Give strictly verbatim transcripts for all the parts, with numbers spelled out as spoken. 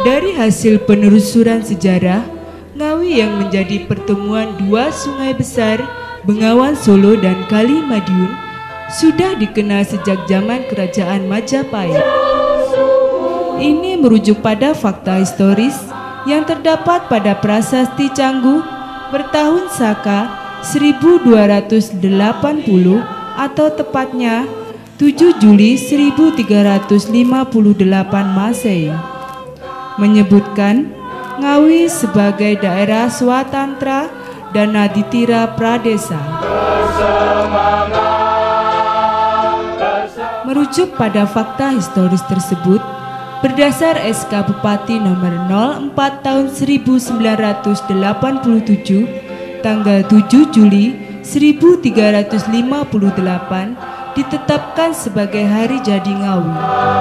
Dari hasil penelusuran sejarah, Ngawi yang menjadi pertemuan dua sungai besar, Bengawan Solo dan Kali Madiun, sudah dikenal sejak zaman Kerajaan Majapahit. Ini merujuk pada fakta historis yang terdapat pada Prasasti Canggu bertahun Saka seribu dua ratus delapan puluh atau tepatnya tujuh Juli seribu tiga ratus lima puluh delapan Masehi, menyebutkan Ngawi sebagai daerah Swatantra dan Naditira Pradesa. Merujuk pada fakta historis tersebut, berdasar S K Bupati nomor nol empat tahun seribu sembilan ratus delapan puluh tujuh, tanggal tujuh Juli seribu tiga ratus lima puluh delapan, ditetapkan sebagai Hari Jadi Ngawi.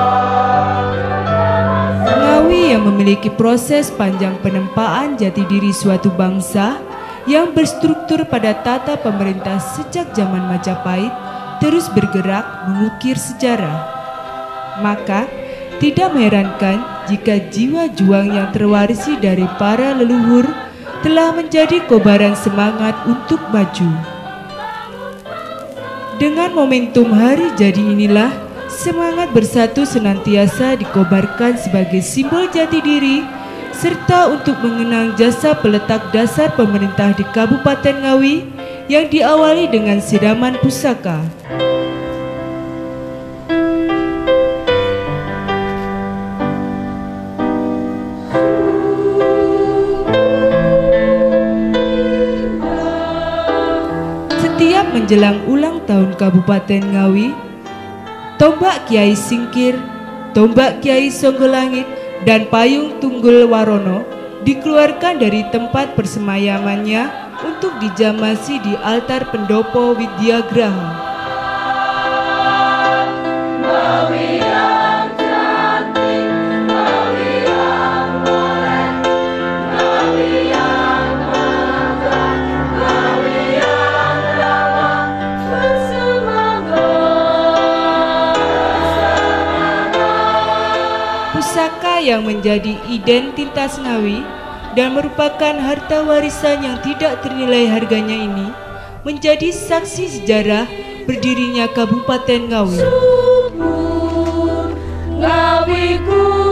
Ngawi yang memiliki proses panjang penempaan jati diri suatu bangsa yang berstruktur pada tata pemerintah sejak zaman Majapahit terus bergerak mengukir sejarah. Maka tidak mengherankan jika jiwa juang yang terwarisi dari para leluhur telah menjadi kobaran semangat untuk maju. Dengan momentum hari jadi inilah, semangat bersatu senantiasa dikobarkan sebagai simbol jati diri, serta untuk mengenang jasa peletak dasar pemerintah di Kabupaten Ngawi yang diawali dengan siraman pusaka. Setiap menjelang ulang tahun Kabupaten Ngawi, tombak Kiai Singkir, tombak Kiai Songgolangit, dan payung Tunggul Warono dikeluarkan dari tempat persemayamannya untuk dijamasi di altar pendopo Widyagraha. Pusaka yang menjadi identitas Ngawi dan merupakan harta warisan yang tidak ternilai harganya ini menjadi saksi sejarah berdirinya Kabupaten Ngawi. Subur Ngawiku.